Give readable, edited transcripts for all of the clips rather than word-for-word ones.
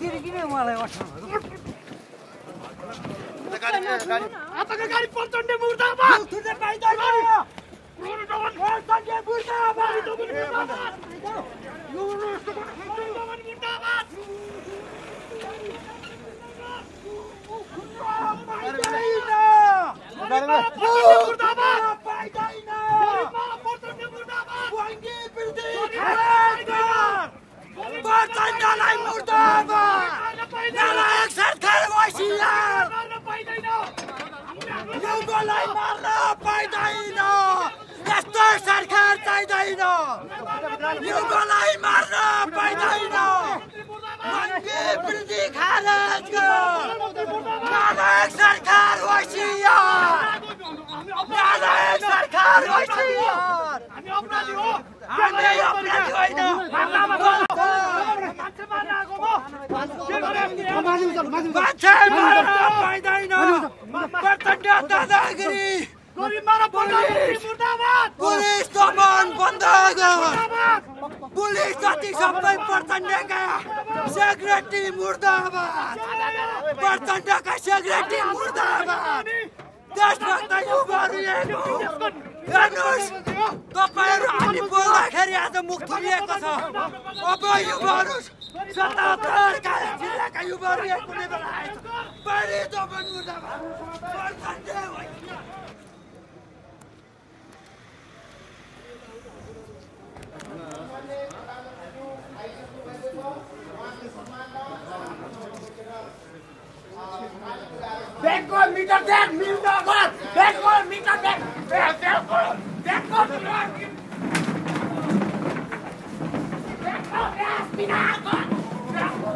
किन मलाई अठाउनु आपका गाड़ी प्रचंड मुर्दाबाद तुझे पाइदैन युगलाई मार्न पाइदैन यस्तो सरकार चाहिँदैन युगलाई मार्न पाइदैन मन्त्री वृद्धि खारेज नालायक सरकार होशियार नालायक सरकार होशियार हामी अपराधी होइन मान्छे मार्न पाइदैन प्रचण्ड दादागिरी पुलिस दमन बन्द गर पुलिस जति सबै प्रचण्डका सेक्रेटरी मुर्दाबाद प्रचण्डका सेक्रेटरी मुर्दाबाद देशभक्त युवाहरू हेर्नुहोस् तपाईँहरू हामी बोल्दाखेरि आज मुख थुनिएको छ अब युवाहरू 77 जिल्लाका युवाहरू एक कुनै बेला आएछ बढी दमन मुर्दाबाद Prachanda Bekko meter dek minta kan. Bekko meter dek. Bekko meter. Bekko gas minakan. Bekko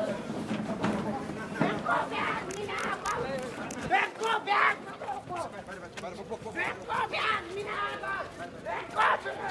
gas minakan. Bekko gas. Bekko gas minakan. Bekko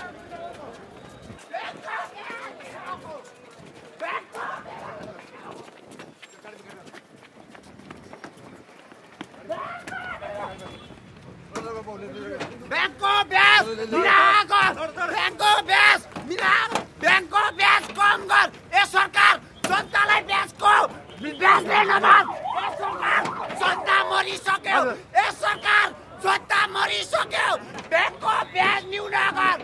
Bangko Bas, Minagon, Bangko Bas, Minagon, Bangko Bas, Kongar, Esarkar, Sontalai Basko, Baslenaman, Esarkar, Sonta Morisokyo, Esarkar, Sonta Morisokyo, Bangko Bas, Minagon,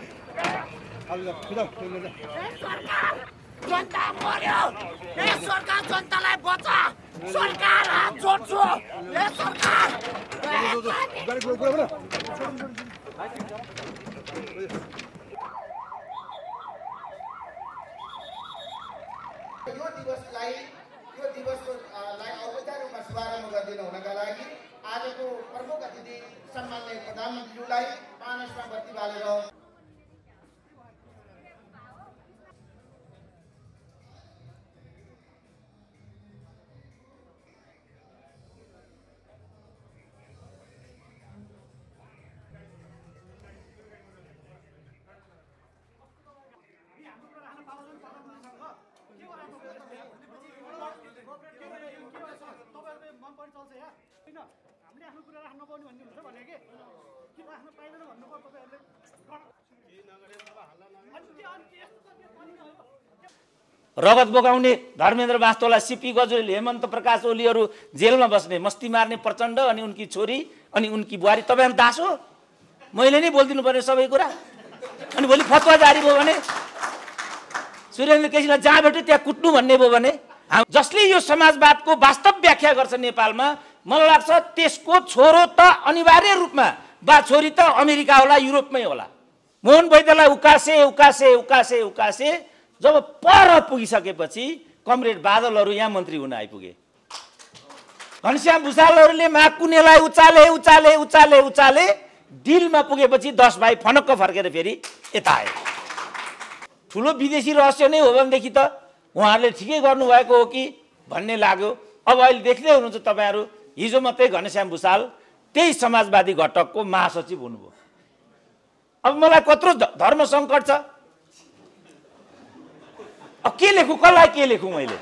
Esarkar, Sonta Morio, Esarkar, Sontalai Bota, Sarkar हात जोड्छु ए सरकार यो दिवसको औपचारिक रूपमा शुभारम्भ गरिदिनु हुनका लागि आजको प्रमुख अतिथि सम्माननीय प्रधानमन्त्रीज्यूलाई मानसमा बत्ती बालेर हामीले आफ्नो कुरा राख्न पाउने भन्ने हुन्छ भने के राख्न पाइदैन भन्नु पर्छ तपाईहरुले रगत बोकाउने धर्मेन्द्र बास्तोला सीपी गजुरेल हेमन्त प्रकाश ओलीहरू जेलमा बस्ने मस्ती मार्ने प्रचण्ड अनि उनकी छोरी अनि उनकी बुहारी तपाईहरु दास हो मैले नै बोल्दिनु पर्ने सबै कुरा अनि भोलि फतवा जारी भयो भने सुरेन्द्र केसीलाई जहाँ भेट्यो त्यहाँ कुट्नु भन्ने भयो भने जसले यो समाजवादको वास्तव व्याख्या गर्छ नेपालमा मलाई लाग्छ त्यसको छोरो त अनिवार्य रूपमा बा छोरी त अमेरिका होला युरोपमै होला मोहन वैद्यलाई उकासे उकासे उकासे उकासे जब पर पुगिसकेपछि कमरेड बादलहरू यहाँ मन्त्री हुन आइपुगे घनश्याम भुसालहरूले माकुनेलाई उचाले उचाले उचाले उचाले दिलमा पुगेपछि 10 भाइ फनक्क फर्केर फेरि यता आए ठुलो विदेशी रहस्य नै हो भनेदेखि त उहाँहरूले ठिकै गर्नुभएको हो कि भन्ने लाग्यो अब अहिले देख्दै हुनुहुन्छ तपाईहरु हिजो मात्रै घनश्याम भुसाल त्यही समाजवादी घटकको महासचिव हुनुभयो अब मलाई कत्रो धर्म संकट छ अब के लेखु कसलाई के लेखु मैले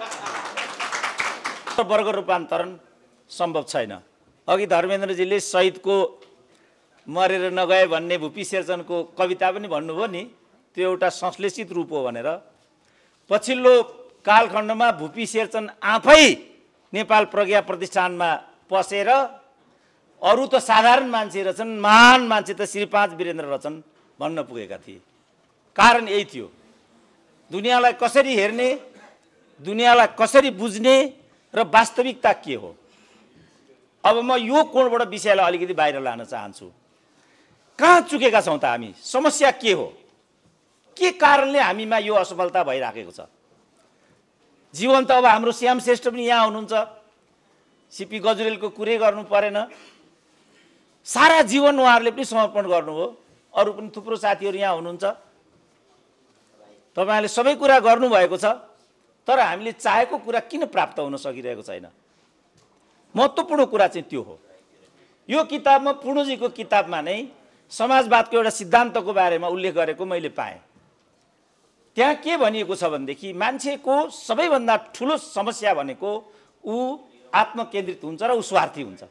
वर्ग रूपान्तरण सम्भव छैन अघि धर्मेन्द्रजीले शहीदको मरेर नगए भन्ने भूपी शेरचनको कविता पनि भन्नुभयो नि त्यो एउटा संश्लेषित रूप हो भनेर पछिल्लो कालखण्डमा भुपी शेरचन आफै नेपाल प्रज्ञा प्रतिष्ठानमा पसेर अरू त साधारण मान्छे रहेछन्, महान मान्छे त श्री 5 वीरेन्द्र रहेछन् भन्न पुगेका थिए। कारण यही थियो, दुनियाँलाई कसरी हेर्ने, दुनियाँलाई कसरी बुझ्ने र वास्तविकता के हो। अब म यो कोणबाट विषयलाई अलिकति बाहिर लान चाहन्छु। कहाँ चुकेका छौँ त हामी? समस्या के हो? के कारणले हामीमा यो असफलता भइराखेको छ? जीवन त अब हाम्रो श्याम श्रेष्ठ पनि यहाँ हुनुहुन्छ, सीपी गजुरेलको कुरै गर्नु परेन, सारा जीवन उहाँहरूले पनि समर्पण गर्नुभयो। अरू पनि थुप्रो साथीहरू यहाँ हुनुहुन्छ, तपाईँहरूले सबै कुरा गर्नुभएको छ, तर हामीले चाहेको कुरा किन प्राप्त हुन सकिरहेको छैन? महत्त्वपूर्ण कुरा चाहिँ त्यो हो। यो किताबमा, पूर्णजीको किताबमा नै समाजवादको एउटा सिद्धान्तको बारेमा उल्लेख गरेको मैले पाएँ। त्यहाँ के भनिएको छ भनेदेखि मान्छेको सबैभन्दा ठुलो समस्या भनेको ऊ आत्मकेन्द्रित हुन्छ र ऊ स्वार्थी हुन्छ।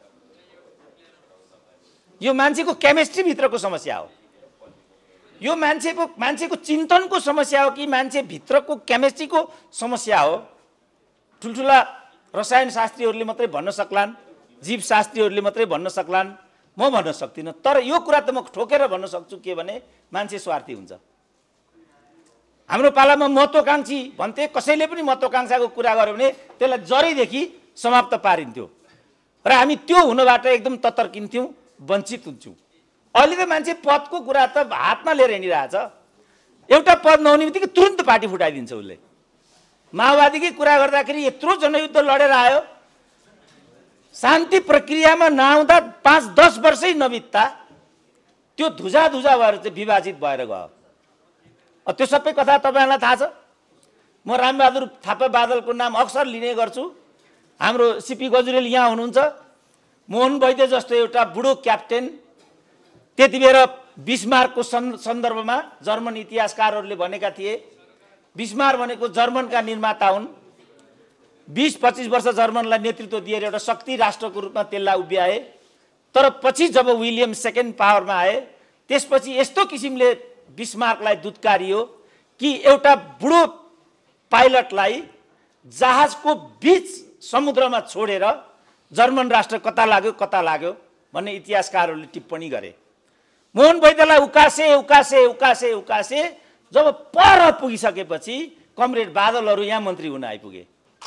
यो मान्छेको केमिस्ट्री भित्रको समस्या हो। यो मान्छेको चिन्तनको समस्या हो कि मान्छे भित्रको केमिस्ट्रीको समस्या हो? ठुल्ठुला रसायन शास्त्रीहरूले मात्रै भन्न सक्लान्, जीवशास्त्रीहरूले मात्रै भन्न सक्लान्, म भन्न सक्दिनँ। तर यो कुरा त म ठोकेर भन्न सक्छु के भने मान्छे स्वार्थी हुन्छ। हाम्रो पालामा महत्त्वकांक्षी भन्थे, कसैले पनि महत्त्वकांक्षाको कुरा गर्यो भने त्यसलाई जरैदेखि समाप्त पारिन्थ्यो र हामी त्यो हुनबाट एकदम ततर्किन्थ्यौँ, वञ्चित हुन्थ्यौँ। अहिले त मान्छे पदको कुरा त हातमा लिएर हिँडिरहेछ। एउटा पद नहुने बित्तिकै तुरुन्त पार्टी फुटाइदिन्छ उसले। माओवादीकै कुरा गर्दाखेरि यत्रो जनयुद्ध लडेर आयो, शान्ति प्रक्रियामा नआउँदा 5-10 वर्षै नबित्दा त्यो धुजा भएर चाहिँ विभाजित भएर गयो। त्यो सबै कथा तपाईँहरूलाई थाहा छ। म रामबहादुर थापा बादलको नाम अक्सर लिने गर्छु। हाम्रो सीपी गजुरेल यहाँ हुनुहुन्छ। मोहन वैद्य जस्तो एउटा बुढो क्याप्टेन, त्यति बेर बिस्मार्कको सन्दर्भमा जर्मन इतिहासकारहरूले भनेका थिए, बिस्मार्क भनेको जर्मनका निर्माता हुन्। 20-25 वर्ष जर्मनलाई नेतृत्व दिएर एउटा शक्ति राष्ट्रको रूपमा त्यसलाई उभ्याए। तर पछि जब विलियम सेकेन्ड पावरमा आए, त्यसपछि यस्तो किसिमले बिस्मार्कलाई दुत्कारियो कि एउटा बुढो पाइलटलाई जहाजको बीच समुद्रमा छोडेर जर्मन राष्ट्र कता लाग्यो भन्ने इतिहासकारहरूले टिप्पणी गरे। मोहन वैद्यलाई उकासे जब पर पुगिसकेपछि कमरेड बादलहरू यहाँ मन्त्री हुन आइपुगे।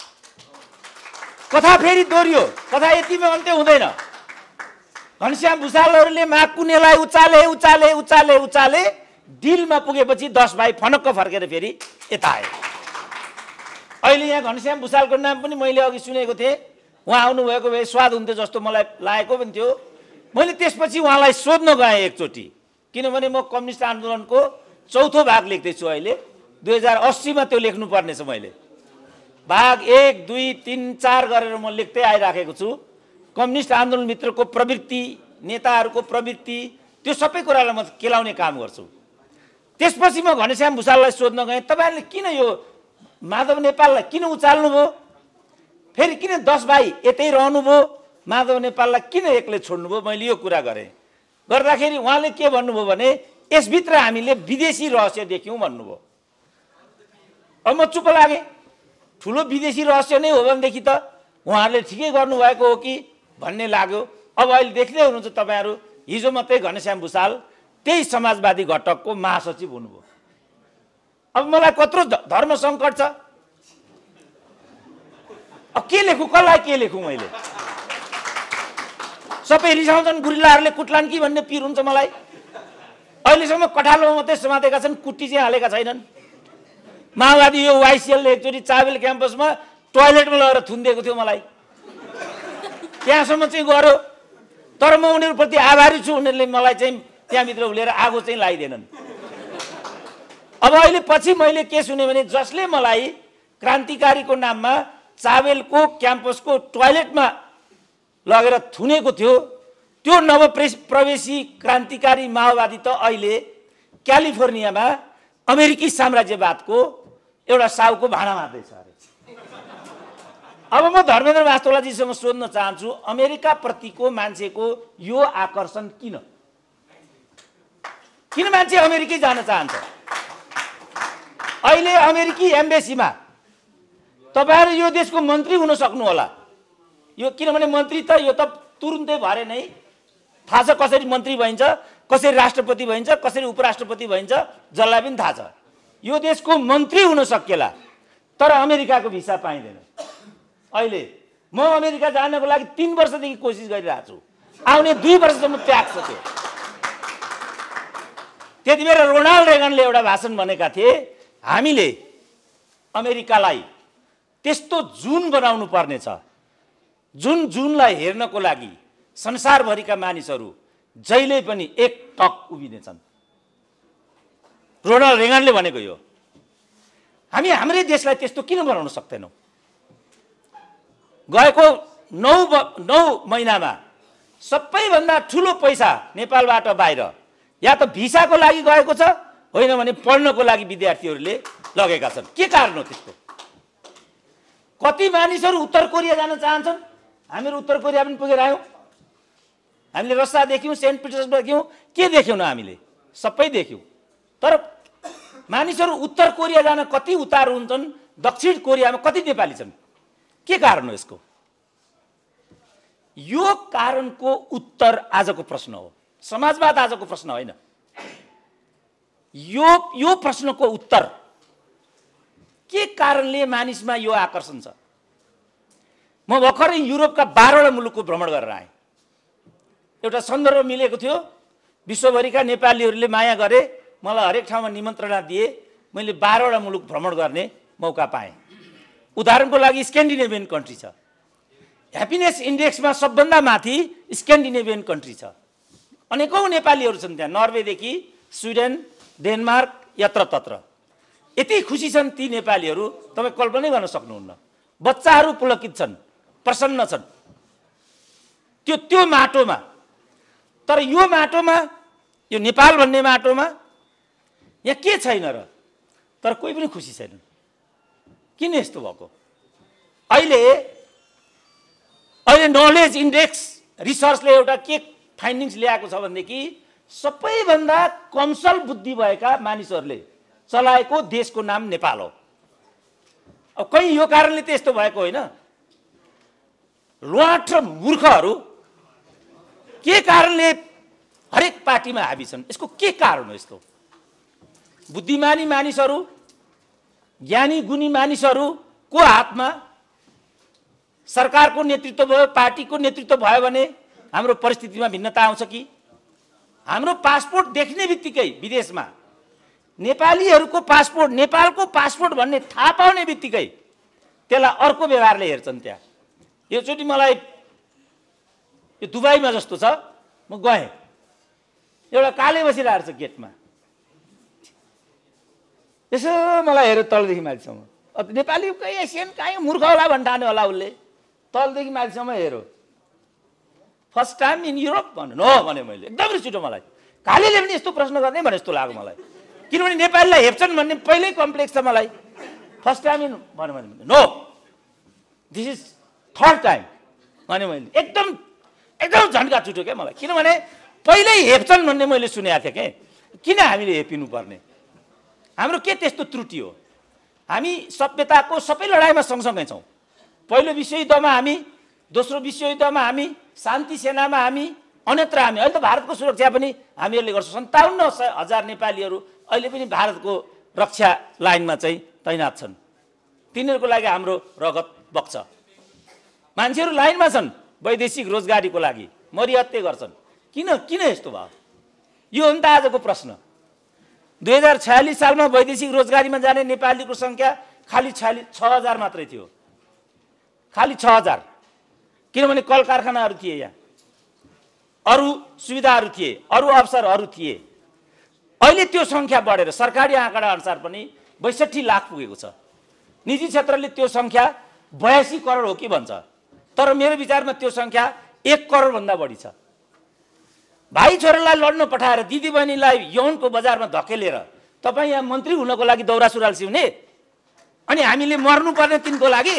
कथा फेरि दोहोरियो। कथा यतिमै अन्त्य हुँदैन। घनश्याम भुषालहरूले माकुनेलाई उचाले डिलमा पुगेपछि 10 भाइ फनक्क फर्केर फेरि यता आए। अहिले यहाँ घनश्याम भुषालको नाम पनि मैले अघि सुनेको थिएँ। उहाँ आउनुभएको भए स्वाद हुन्थ्यो जस्तो मलाई लागेको पनि थियो। मैले त्यसपछि उहाँलाई सोध्न गएँ एकचोटि, किनभने म कम्युनिस्ट आन्दोलनको 4थो भाग लेख्दैछु अहिले। 2080 मा त्यो लेख्नुपर्नेछ। मैले भाग 1, 2, 3, 4 गरेर म लेख्दै आइराखेको छु। कम्युनिस्ट आन्दोलनभित्रको प्रवृत्ति, नेताहरूको प्रवृत्ति, त्यो सबै कुरालाई म केलाउने काम गर्छु। त्यसपछि म घनश्याम भुषाललाई सोध्न गएँ, तपाईँहरूले किन यो माधव नेपाललाई किन उचाल्नुभयो? फेरि किन 10 भाइ यतै रहनुभयो? माधव नेपाललाई किन एक्लै छोड्नुभयो? मैले यो कुरा गरेँ। गर्दाखेरि उहाँले के भन्नुभयो भने यसभित्र हामीले विदेशी रहस्य देख्यौँ भन्नुभयो। अब म चुप लागेँ। ठुलो विदेशी रहस्य नै हो भनेदेखि त उहाँहरूले ठिकै गर्नुभएको हो कि भन्ने लाग्यो। अब अहिले देख्दै हुनुहुन्छ तपाईँहरू, हिजो मात्रै घनश्याम भुषाल त्यही समाजवादी घटकको महासचिव हुनुभयो। अब मलाई कत्रो धर्म सङ्कट छ। अब के लेखुँ, कसलाई के लेखुँ? मैले सबै रिसाउँछन्, गुरिल्लाहरूले कुट्लान् कि भन्ने पिर हुन्छ मलाई। अहिलेसम्म कठालोमा मात्रै समातेका छन्, कुट्टी चाहिँ हालेका छैनन्। माओवादी यो वाइसिएलले एकचोटि चाबेल क्याम्पसमा टोयलेटमा लगेर थुनिदिएको थियो मलाई। त्यहाँसम्म चाहिँ गयो। तर म उनीहरूप्रति आभारी छु, उनीहरूले मलाई चाहिँ त्यहाँभित्र उलेर आगो चाहिँ लगाइदिएनन्। अब अहिले पछि मैले के सुने भने जसले मलाई क्रान्तिकारीको नाममा चाबेलको क्याम्पसको टोयलेटमा लगेर थुनेको थियो, त्यो नवप्रवेशी क्रान्तिकारी माओवादी त अहिले क्यालिफोर्नियामा अमेरिकी साम्राज्यवादको एउटा साउको भाँडा मार्दैछ अरे। अब म धर्मेन्द्र वास्तोलाजीसँग सोध्न चाहन्छु, अमेरिका प्रतिको मान्छेको यो आकर्षण किन मान्छे अमेरिकै जान चाहन्छ? अहिले अमेरिकी एम्बेसीमा तपाईहरु यो देशको मन्त्री हुन सक्नु होला। यो किनभने मन्त्री त यो त तुरुन्तै भरे नै थाहा छ कसरी मन्त्री भइन्छ, कसरी राष्ट्रपति भइन्छ, कसरी उपराष्ट्रपति भइन्छ, जसलाई पनि थाहा छ। यो देशको मन्त्री हुन सकिएला, तर अमेरिकाको भिसा पाइँदैन। अहिले म अमेरिका जानको लागि 3 वर्षदेखि कोसिस गरिरहेको छु, आउने 2 वर्षसम्म त्याग्छ त्यो। त्यति बेला रोनाल्ड रेगनले एउटा भाषण भनेका थिए, हामीले अमेरिकालाई त्यस्तो जुन बनाउनु पर्नेछ जुनलाई हेर्नको लागि संसारभरिका मानिसहरू जहिले पनि एक टक उभिनेछन्। रोनाल्ड रेगनले भनेको यो। हामी हाम्रै देशलाई त्यस्तो किन बनाउन सक्दैनौँ? गएको 9 महिनामा सबैभन्दा ठुलो पैसा नेपालबाट बाहिर या त भिसाको लागि गएको छ, होइन भने पढ्नको लागि विद्यार्थीहरूले लगेका छन्। के कारण हो त्यस्तो? कति मानिसहरू उत्तर कोरिया जान चाहन्छन्? हामीहरू उत्तर कोरिया पनि पुगेर आयौँ। हामीले रस्सा देख्यौँ, सेन्ट पिटर्सबर्ग देख्यौँ, के देख्यौँ न हामीले? सबै देख्यौँ। तर मानिसहरू उत्तर कोरिया जान कति उतार हुन्छन्, दक्षिण कोरियामा कति नेपाली छन्? के कारण हो यसको? यो कारणको उत्तर आजको प्रश्न हो, समाजवाद आजको प्रश्न होइन। यो प्रश्नको उत्तर के कारणले मानिसमा यो आकर्षण छ? म भर्खरै युरोपका 12वटा मुलुकको भ्रमण गरेर आएँ। एउटा सन्दर्भ मिलेको थियो, विश्वभरिका नेपालीहरूले माया गरे, मलाई हरेक ठाउँमा निमन्त्रणा दिए, मैले 12वटा मुलुक भ्रमण गर्ने मौका पाएँ। उदाहरणको लागि स्क्यान्डिनेभियन कन्ट्री छ, ह्याप्पिनेस इन्डेक्समा सबभन्दा माथि स्क्यान्डिनेभियन कन्ट्री छ। अनेकौँ नेपालीहरू छन् त्यहाँ, नर्वेदेखि स्विडेन, डेनमार्क, यत्रतत्र। यति खुसी छन् ती नेपालीहरू, तपाईँ कल्पनै गर्न सक्नुहुन्न। बच्चाहरू पुलकित छन्, प्रसन्न छन् त्यो माटोमा। तर यो माटोमा, यो नेपाल भन्ने माटोमा यहाँ के छैन र? तर कोही पनि खुसी छैन। किन यस्तो भएको? अहिले नलेज इन्डेक्स रिसर्चले एउटा के फाइन्डिङ्स ल्याएको छ भनेदेखि सबैभन्दा कमसल बुद्धि भएका मानिसहरूले चलाएको देशको नाम नेपाल हो। अब कहीँ यो कारणले त यस्तो भएको होइन। ल्वाट र मूर्खहरू के कारणले हरेक पार्टीमा हाबी छन्? यसको के कारण हो यस्तो? बुद्धिमानी मानिसहरू, ज्ञानी गुणी मानिसहरूको हातमा सरकारको नेतृत्व भयो, पार्टीको नेतृत्व भयो भने हाम्रो परिस्थितिमा भिन्नता आउँछ कि? हाम्रो पासपोर्ट देख्ने बित्तिकै विदेशमा नेपालीहरूको पासपोर्ट, नेपालको पासपोर्ट भन्ने थाहा पाउने बित्तिकै त्यसलाई अर्को व्यवहारले हेर्छन् त्यहाँ। योचोटि मलाई यो दुबईमा जस्तो छ, म गएँ, एउटा काले बसिरहेको छ गेटमा, यसो मलाई हेऱ्यो तलदेखि माथिसम्म। नेपाली कहीँ एसियन कहीँ मूर्ख होला भन्न ठान्यो होला उसले, तलदेखि माथिसम्म हेऱ्यो। फर्स्ट टाइम इन युरोप भन्नु हो भने मैले एकदम रिस उठ्यो मलाई। कालेले पनि यस्तो प्रश्न गर्ने भने जस्तो लाग्यो मलाई, किनभने नेपालीलाई हेप्छन् भन्ने पहिल्यै कम्प्लेक्स छ मलाई। फर्स्ट टाइम इन भन्यो भने no, this is third time भने मैले एकदम झन्का छुट्यो क्या मलाई। किनभने पहिल्यै हेप्छन् भन्ने मैले सुनेको थिएँ कि किन हामीले हेपिनु पर्ने? हाम्रो के त्यस्तो त्रुटि हो? हामी सभ्यताको सबै लडाइँमा सँगसँगै छौँ। पहिलो विश्वयुद्धमा हामी, दोस्रो विश्वयुद्धमा हामी, शान्ति सेनामा हामी, अन्यत्र हामी। अहिले त भारतको सुरक्षा पनि हामीहरूले गर्छौँ। 57,000 नेपालीहरू अहिले पनि भारतको रक्षा लाइनमा चाहिँ तैनात छन्। तिनीहरूको लागि हाम्रो रगत बग्छ। मान्छेहरू लाइनमा छन् वैदेशिक रोजगारीको लागि, मरिहत्ते गर्छन्। किन यस्तो भयो? यो हो नि त आजको प्रश्न। 2046 सालमा वैदेशिक रोजगारीमा जाने नेपालीको सङ्ख्या खालि 6,000 मात्रै थियो, खालि 6,000। किनभने कल कारखानाहरू थिए, यहाँ अरू सुविधाहरू थिए, अरू अवसरहरू थिए। अहिले त्यो सङ्ख्या बढेर सरकारी आँकडा अनुसार पनि 62 लाख पुगेको छ। निजी क्षेत्रले त्यो सङ्ख्या 82 करोड हो कि भन्छ, तर मेरो विचारमा त्यो सङ्ख्या 1 करोडभन्दा बढी छ। भाइ छोरालाई लड्न पठाएर दिदीबहिनीलाई यौनको बजारमा धकेलेर तपाईँ यहाँ मन्त्री हुनको लागि दौरा सुरुवाल सिउने, अनि हामीले मर्नुपर्ने तिनको लागि?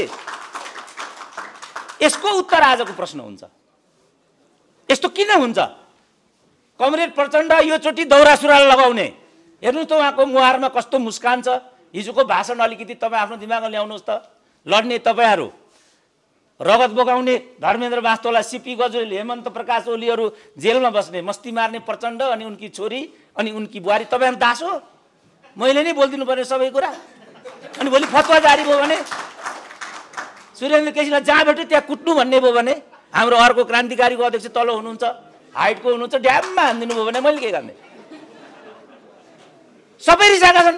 यसको उत्तर आजको प्रश्न हुन्छ। यस्तो किन हुन्छ? कमरेड प्रचण्ड योचोटि दौरा सुरुवाल लगाउने, हेर्नुहोस् त उहाँको मुहारमा कस्तो मुस्कान छ। हिजोको भाषण अलिकति तपाईँ आफ्नो दिमागमा ल्याउनुहोस् त। लड्ने तपाईँहरू, रगत बोकाउने धर्मेन्द्र बास्तोला, सीपी गजुरेल, हेमन्त प्रकाश ओलीहरू जेलमा बस्ने, मस्ती मार्ने प्रचण्ड अनि उनकी छोरी अनि उनकी बुहारी तपाईँहरू दास हो? मैले नै बोलिदिनु पर्ने सबै कुरा। अनि भोलि फतवा जारी भयो भने सुरेन्द्र केसीलाई जहाँ भेट्यो त्यहाँ कुट्नु भन्ने भयो भने हाम्रो अर्को क्रान्तिकारीको अध्यक्ष तल हुनुहुन्छ, हाइटको हुनुहुन्छ, ड्याममा हानिदिनु भयो भने मैले के गर्ने? सबै रिसाएका छन्।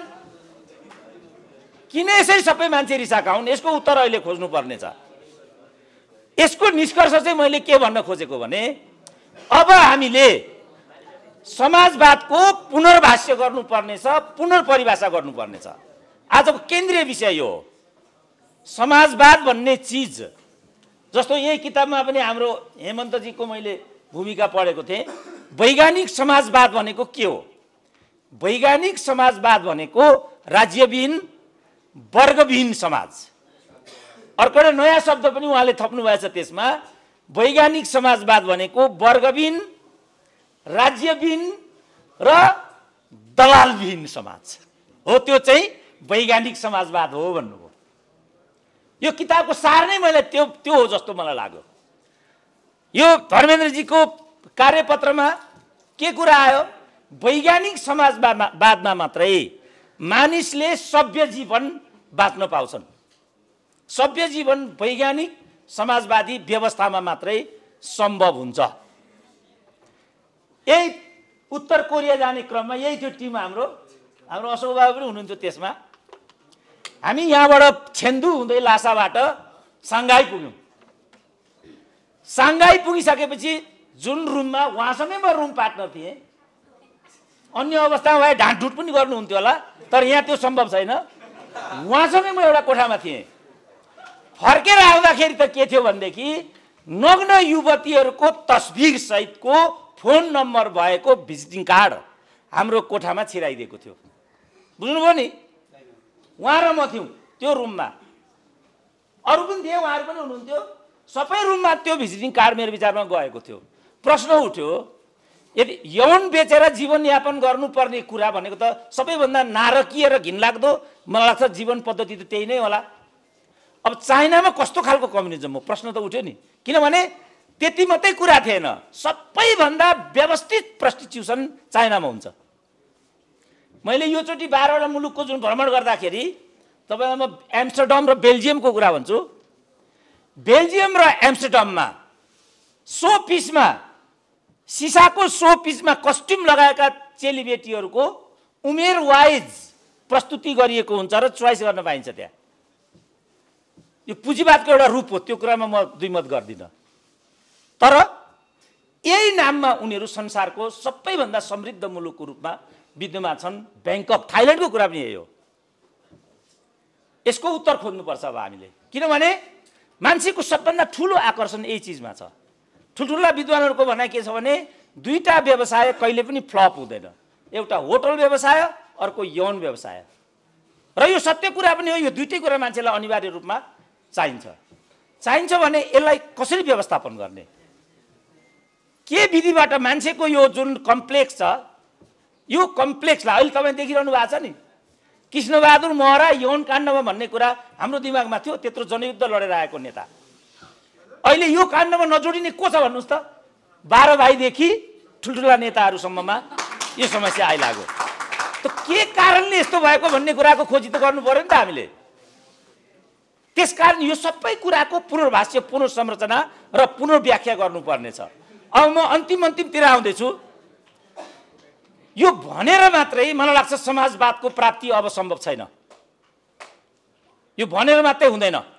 किन यसरी सबै मान्छे रिसाएका हुन्? यसको उत्तर अहिले खोज्नु पर्नेछ। यसको निष्कर्ष चाहिँ मैले के भन्न खोजेको भने अब हामीले समाजवादको पुनर्भाष्य गर्नुपर्नेछ, पुनर्परिभाषा गर्नुपर्नेछ। आजको केन्द्रीय विषय यो हो। समाजवाद भन्ने चिज जस्तो यही किताबमा पनि हाम्रो हेमन्तजीको मैले भूमिका पढेको थिएँ। वैज्ञानिक समाजवाद भनेको के हो? वैज्ञानिक समाजवाद भनेको राज्यविहीन वर्गविहीन समाज। अर्को एउटा नयाँ शब्द पनि उहाँले थप्नु भएछ त्यसमा। वैज्ञानिक समाजवाद भनेको वर्गविहीन, राज्यविहीन र दलालविहीन समाज हो। त्यो चाहिँ वैज्ञानिक समाजवाद हो भन्नुभयो। यो किताबको सार नै मैले त्यो हो जस्तो मलाई लाग्यो। यो धर्मेन्द्रजीको कार्यपत्रमा के कुरा आयो? वैज्ञानिक समाजवादमा मात्रै मानिसले सभ्य जीवन बाँच्न पाउँछन्। सभ्य जीवन वैज्ञानिक समाजवादी व्यवस्थामा मात्रै सम्भव हुन्छ। यही उत्तर कोरिया जाने क्रममा यही थियो टिम हाम्रो अशोक बाबु पनि हुनुहुन्थ्यो त्यसमा। हामी यहाँबाट छेन्दु हुँदै लासाबाट साङ्घाई पुग्यौँ। साङ्घाई पुगिसकेपछि जुन रुममा उहाँसँगै म रुम पार्टनर थिएँ, अन्य अवस्थामा भए ढाँटढुट पनि गर्नुहुन्थ्यो होला, तर यहाँ त्यो सम्भव छैन। उहाँसँगै म एउटा कोठामा थिएँ। फर्केर आउँदाखेरि त के थियो भनेदेखि नग्न युवतीहरूको तस्बिर सहितको फोन नम्बर भएको भिजिटिङ कार्ड हाम्रो कोठामा छिराइदिएको थियो। बुझ्नुभयो नि? उहाँ र म थियौँ त्यो रुममा, अरू पनि थिए, उहाँहरू पनि हुनुहुन्थ्यो। सबै रुममा त्यो भिजिटिङ कार्ड मेरो विचारमा गएको थियो। प्रश्न उठ्यो, यदि यौन बेचेर जीवनयापन गर्नुपर्ने कुरा भनेको त सबैभन्दा नारकीय र घिनलाग्दो मलाई लाग्छ जीवन पद्धति त त्यही नै होला। अब चाइनामा कस्तो खालको कम्युनिजम हो? प्रश्न त उठ्यो नि। किनभने त्यति मात्रै कुरा थिएन, सबैभन्दा व्यवस्थित प्रस्टिट्युसन चाइनामा हुन्छ। मैले योचोटि 12वटा मुलुकको जुन भ्रमण गर्दाखेरि तपाईँलाई म एम्स्टरडम र बेल्जियमको कुरा भन्छु। बेल्जियम र एम्स्टरडममा सो पिसमा, सिसाको सो पिसमा कस्ट्युम लगाएका चेलीबेटीहरूको उमेर वाइज प्रस्तुति गरिएको हुन्छ र चोइस गर्न पाइन्छ त्यहाँ। यो पुँजीवादको एउटा रूप हो, त्यो कुरामा म दुईमत गर्दिनँ। तर यही नाममा उनीहरू संसारको सबैभन्दा समृद्ध मुलुकको रूपमा विद्यमान छन्। ब्याङ्कक, थाइल्यान्डको कुरा पनि यही हो। यसको उत्तर खोज्नुपर्छ अब हामीले। किनभने मान्छेको सबभन्दा ठुलो आकर्षण यही चिजमा छ। ठुल्ठुला विद्वानहरूको भनाइ के छ भने दुईटा व्यवसाय कहिले पनि फ्लप हुँदैन। एउटा होटल व्यवसाय, अर्को यौन व्यवसाय। र यो सत्य कुरा पनि हो। यो दुईटै कुरा मान्छेलाई अनिवार्य रूपमा चाहिन्छ भने यसलाई कसरी व्यवस्थापन गर्ने? के विधिबाट मान्छेको यो जुन कम्प्लेक्स छ, यो कम्प्लेक्सलाई अहिले तपाईँ देखिरहनु भएको छ नि। कृष्णबहादुर महरा यौन काण्डमा भन्ने कुरा हाम्रो दिमागमा थियो, त्यत्रो जनयुद्ध लडेर आएको नेता। अहिले यो काण्डमा नजोडिने को छ भन्नुहोस् त? 12 भाइदेखि ठुल्ठुला नेताहरूसम्ममा यो समस्या आइलाग्यो। त के कारणले यस्तो भएको भन्ने कुराको खोजी त गर्नु पर्यो नि त हामीले। त्यसकारण यो सबै कुराको पुनर्भाष्य, पुनर्संरचना र पुनर्व्याख्या गर्नुपर्नेछ। अब म अन्तिमतिर आउँदैछु। यो भनेर मात्रै मलाई लाग्छ समाजवादको प्राप्ति अब सम्भव छैन। यो भनेर मात्रै हुँदैन।